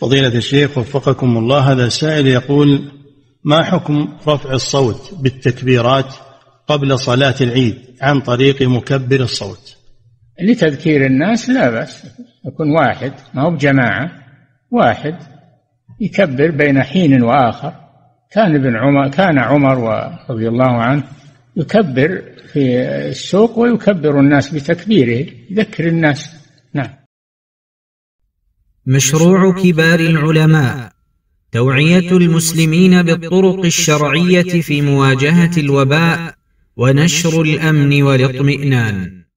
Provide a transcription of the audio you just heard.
فضيلة الشيخ وفقكم الله، هذا سائل يقول: ما حكم رفع الصوت بالتكبيرات قبل صلاة العيد عن طريق مكبر الصوت؟ لتذكير الناس لا بأس، يكون واحد، ما هو بجماعة، واحد يكبر بين حين وآخر. كان عمر رضي الله عنه يكبر في السوق ويكبر الناس بتكبيره، يذكر الناس. نعم. مشروع كبار العلماء توعية المسلمين بالطرق الشرعية في مواجهة الوباء ونشر الأمن والاطمئنان.